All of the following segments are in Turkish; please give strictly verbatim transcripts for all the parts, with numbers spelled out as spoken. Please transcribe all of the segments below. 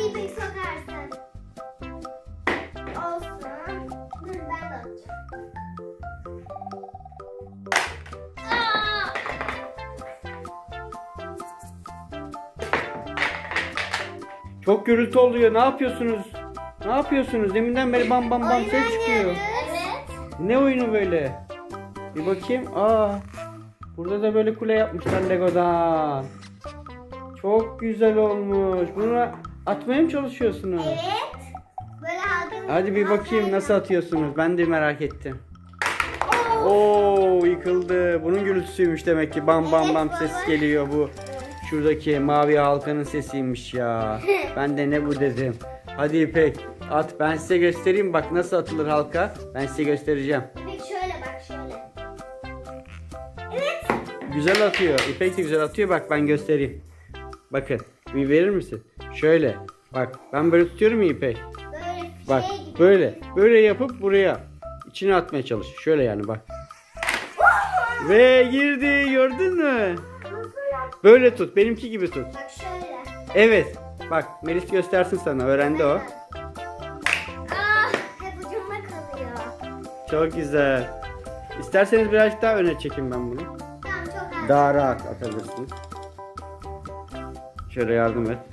Hadi İpek sokarsın. Olsun. Dur ben de atacağım. Aa! Çok gürültü oluyor. Ne yapıyorsunuz? Ne yapıyorsunuz? Deminden beri bam bam bam Oyun ses çıkıyor. oynuyoruz. Evet. Ne oyunu böyle? Bir bakayım. Aa. Burada da böyle kule yapmışlar Lego'dan. Çok güzel olmuş. Bunu atmaya mı çalışıyorsunuz? Evet. Böyle halkın... Hadi bir bakayım nasıl atıyorsunuz. Ben de merak ettim. Oo. Oo, yıkıldı. Bunun gürültüsüymüş demek ki. Bam bam Evet bam baba. ses geliyor bu. Şuradaki mavi halkanın sesiymiş ya. Ben de ne bu dedim. Hadi İpek at. Ben size göstereyim. Bak nasıl atılır halka. Ben size göstereceğim. İpek şöyle bak şöyle. Evet. Güzel atıyor. İpek de güzel atıyor. Bak ben göstereyim. Bakın. Bir verir misin? Şöyle. Bak ben böyle tutuyorum ya İpek. Böyle Bak şey gibi. böyle. Böyle yapıp buraya içine atmaya çalış. Şöyle yani bak. Ve girdi. Gördün mü? Böyle tut. Benimki gibi tut. Bak şöyle. Evet. Bak Melis göstersin sana. Öğrendi o. Aa, hep ucumda kalıyor. Çok güzel. İsterseniz birazcık daha öne çekin ben bunu. Tamam çok az. Daha rahat atabilirsiniz. Şöyle yardım et.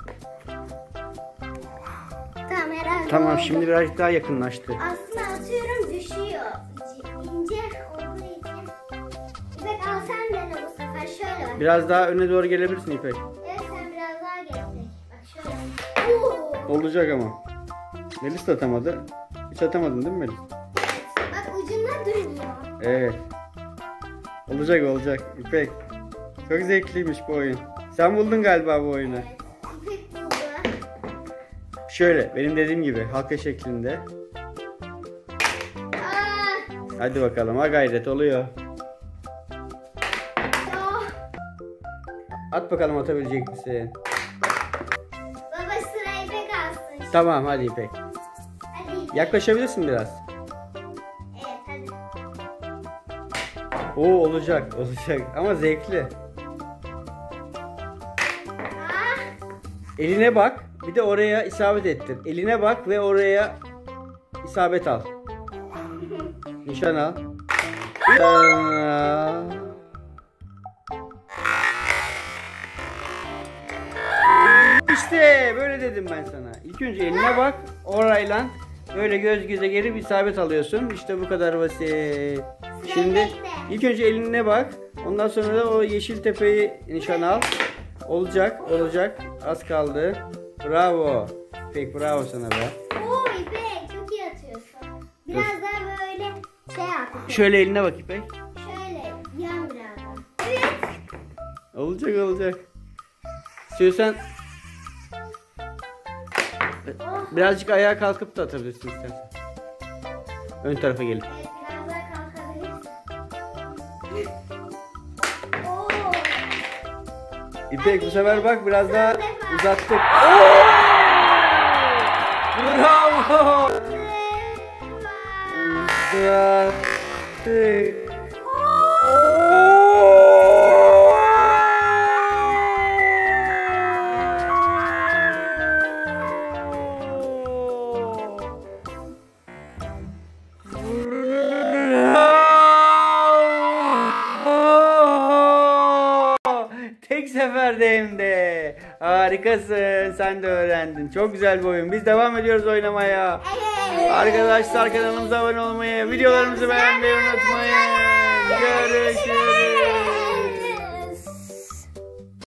Tamam herhalde Tamam oldu. şimdi birazcık daha yakınlaştı. Aslında atıyorum düşüyor. İnce, ince olduğu için. İpek al sen dene bu sefer şöyle. Biraz daha öne doğru gelebilirsin İpek. Evet sen biraz daha gel İpek. Bak şöyle. Oo. Olacak ama. Melis de atamadı. Hiç atamadın değil mi Melis? Bak ucunda duruyor. Evet. Olacak olacak İpek. Çok zevkliymiş bu oyun. Sen buldun galiba bu oyunu. Evet. İpek buldu. Şöyle benim dediğim gibi halka şeklinde. Aa. Hadi bakalım ha gayret oluyor. Oh. At bakalım atabilecek misin? Baba sıra İpek alsın. şimdi. Tamam hadi İpek. Hadi İpek. Yaklaşabilirsin biraz. Evet hadi. Oo olacak olacak ama zevkli. Ah. Eline bak bir de oraya isabet ettir. Eline bak ve oraya isabet al. Nişan al. Aa. İşte böyle dedim ben sana. İlk önce eline bak orayla böyle göz göze gelip isabet alıyorsun. İşte bu kadar basit. Şimdi ilk önce eline bak. Ondan sonra da o yeşil tepeyi nişan al. Olacak, olacak. Az kaldı. Bravo. Peki bravo sana be. Oo İpek çok iyi atıyorsun. Biraz daha böyle şey yap. Şöyle eline bak İpek. Şöyle yan biraz daha. Evet. Olacak, olacak. İstiyorsan Oh. birazcık ayağa kalkıp da atabilirsin istersen. Ön tarafa gelip. Evet biraz daha kalkabilirsin. Oo. İpek bu sefer bak biraz daha defa. uzattık. Bravo. Uzattık. Tek seferde hem de. Harikasın. Sen de öğrendin. Çok güzel bir oyun. Biz devam ediyoruz oynamaya. Evet. Arkadaşlar kanalımıza abone olmayı, videolarımızı beğenmeyi unutmayın. Görüşürüz.